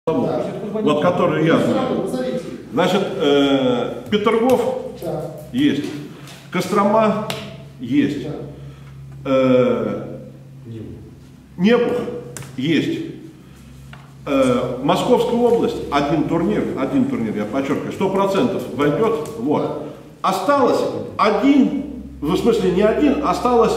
Вот который я знаю. Значит, Петергоф есть, Кострома есть, Небух есть, Московская область, один турнир, я подчеркиваю, 100% войдет. Вот. Осталось один, в смысле не один, осталось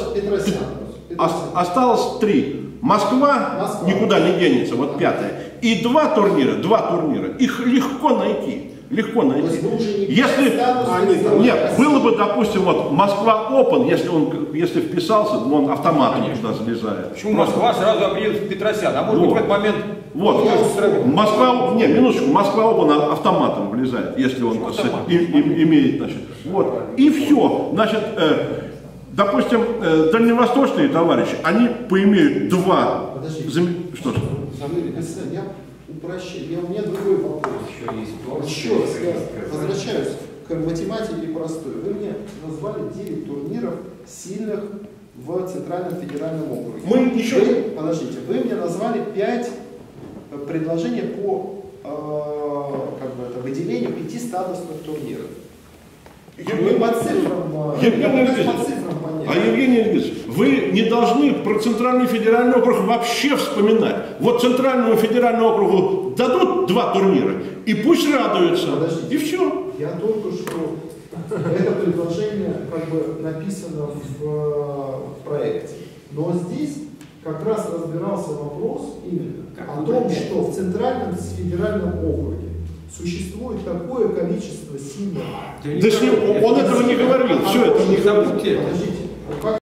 три. Москва никуда не денется, вот пятое. И два турнира, их легко найти. Если нет, было бы, допустим, вот Москва Open, если вписался, он автоматом туда залезает. Почему Москва сразу определит Петросян? А может быть в этот момент... Вот, Москва, не, минуточку, Москва Open автоматом влезает, если он имеет, значит, вот, и все, значит, допустим, дальневосточные товарищи, они поимеют два... Что ж? У меня другой вопрос. Еще раз, я возвращаюсь к математике простой. Вы мне назвали 9 турниров сильных в Центральном федеральном округе. Подождите, вы мне назвали 5 предложений по выделению 5 статусных турниров. Вы по цифрам, Евгений Ильич, вы не должны про Центральный федеральный округ вообще вспоминать. Вот Центральному федеральному округу дадут 2 турнира, и пусть радуются. Подождите, и все. Я только что это предложение написано в проекте. Но здесь как раз разбирался вопрос именно о том, что в Центральном федеральном округе существует такое количество сильных... Да он этого не говорил. Все это не забудьте.